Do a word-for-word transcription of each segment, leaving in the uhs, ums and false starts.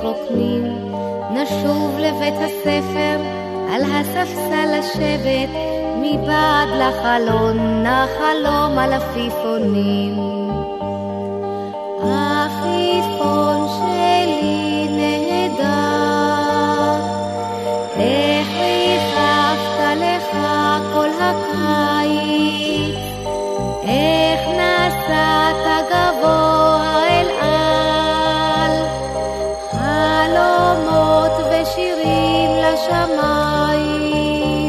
מתרוקנים, נשוב לבית הספר, על הספסל לשבת, מבעד לחלון נחלום על עפיפונים. עפיפון שלי נהדר, איך ריחפת לך כל הקיץ, איך נסעת גבוה אל על, חלומות ושירים לשמיים.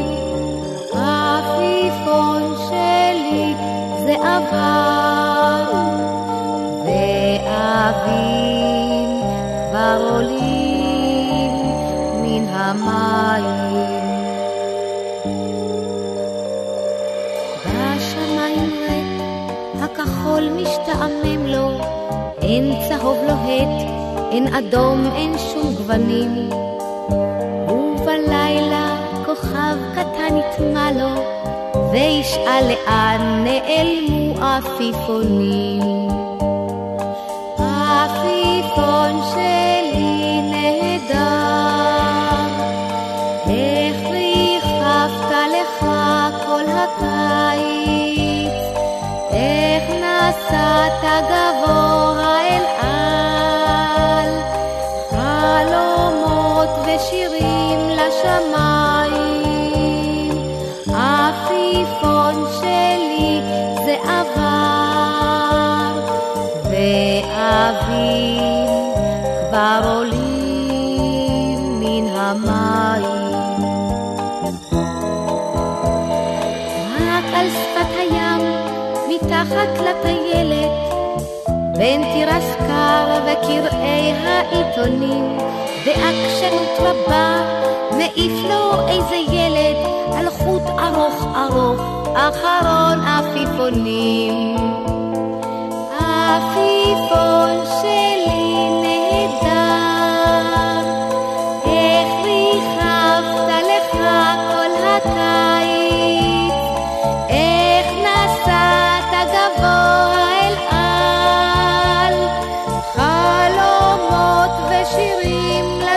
עפיפון שלי זה עבר, ואבים כבר עולים מן המים. בשמיים ריק הכחול משתעמם לו, אין צהוב לוהט, אין אדום, אין שום גוונים, ובלילה כוכב קטן יטמע לו, וישאל לאן נעלמו עפיפונים. עפיפון שלי נהדר, איך ריחפת לך כל הקיץ, איך נסעת גבוה אל על, חלומות ושירים לשמיים. עפיפון שלי זה עבר, ואבים כבר עולים מן המים. רק על שפת הים מתחת לטיילת, בין תירס קר וקרעי העיתונים, בעקשנות רבה מעיף לו איזה ילד על חוט ארוך ארוך, אחרון עפיפונים. עפיפון שלי נהדר, איך ריחפת לך כל הקיץ, איך נסעת גבוה אל על, חלומות ושירים